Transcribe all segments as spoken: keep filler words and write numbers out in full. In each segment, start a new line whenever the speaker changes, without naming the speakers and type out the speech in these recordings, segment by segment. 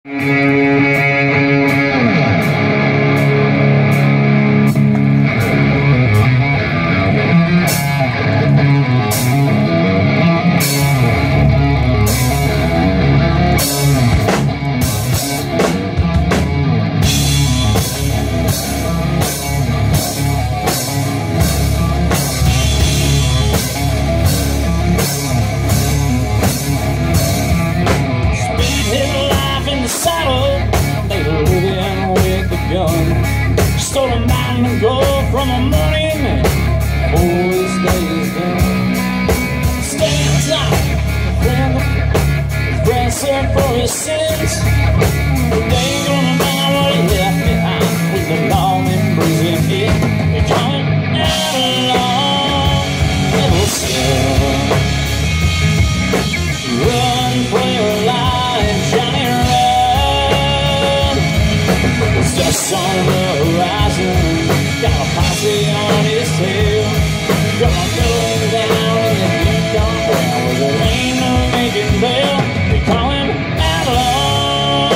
Stole a mountain and gold from a money man. Oh, his day is done. Stay on top, friend. His friend served for his sins. But they ain't gonna mind what he left behind with the long embracing it. They call him Outlaw, little son. Run for your life, Johnny, run. It's just on the horizon. Got a posse on his tail. Gonna go down in the deep dark ground where there ain't no making bail. They call him Outlaw.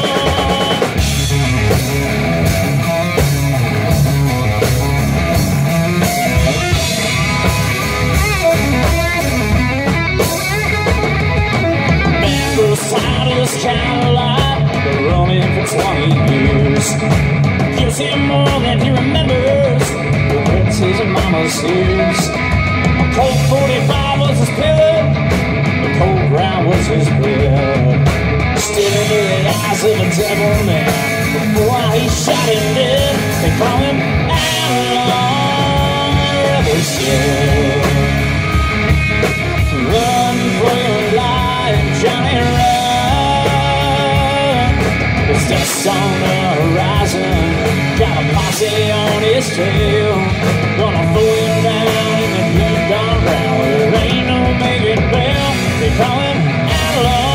Man goes tired of this kind of life. Been running for twenty years. Gives him more than he remembers. The hurts his mama's ears. A Colt forty-five was his pillow. The cold ground was his blood. Stood into the eyes of a devil man before he shot him dead. They call him Outlaw, rebel son. Run for your life, Johnny, run. It's just on the horizon. Got a posse on his tail. Gonna throw him down in the deep dark ground where there ain't no making bail. They call him Outlaw.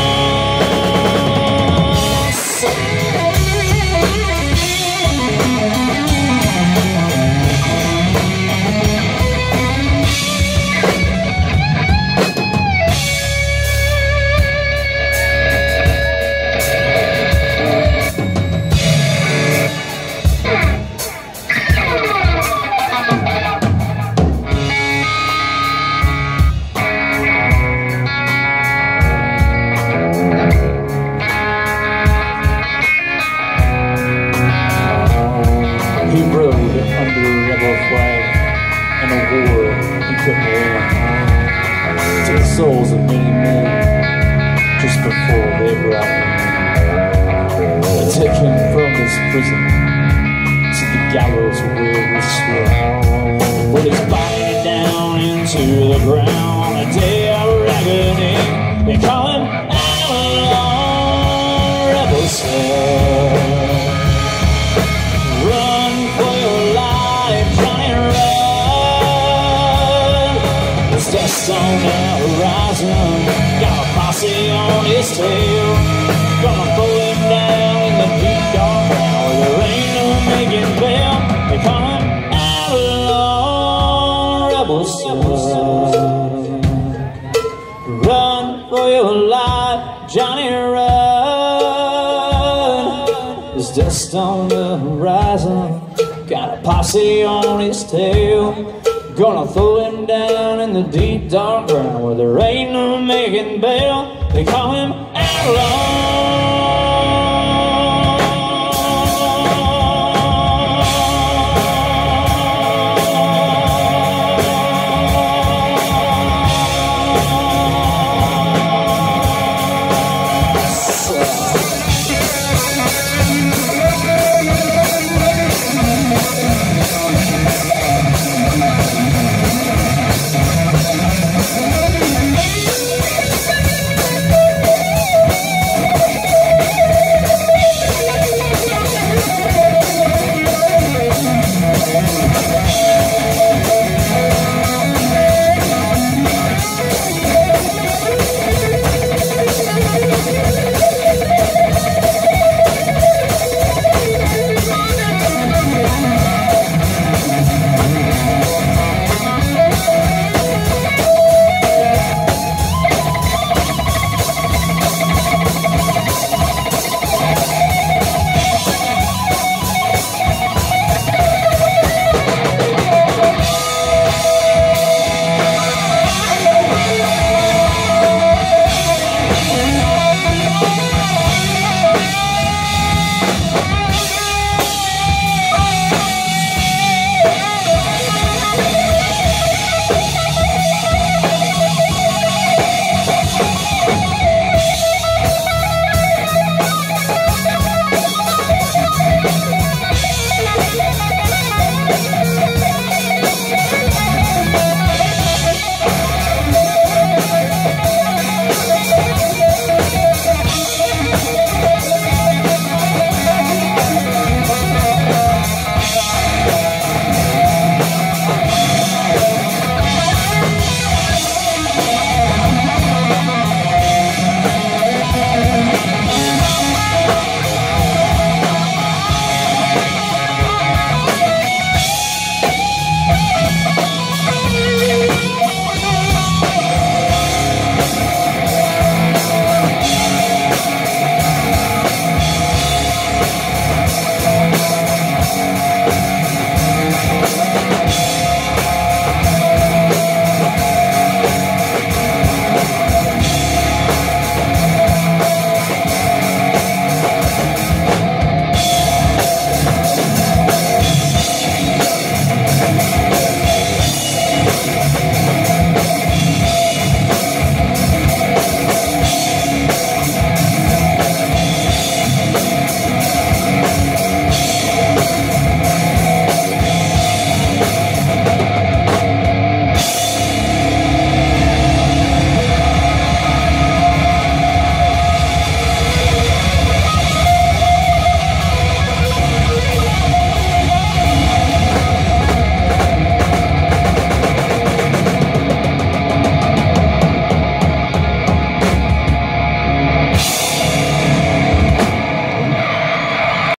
He rode under a rebel flag in a war he couldn't win. Took the souls of many men just before they brought him in. They took him from his prison to the gallows where we swim. Put his body down into the ground, a day of agony. They call him Outlaw, rebel son. Run for your life, Johnny, run. There's dust on the horizon. Got a posse on his tail. Gonna pull him down in the deep dark ground where there ain't no making bail. They call him Outlaw, rebel son. Run for your life, Johnny, run. There's dust on the horizon. Got a posse on his tail. Gonna throw him down in the deep dark ground where there ain't no making bail. They call him Outlaw.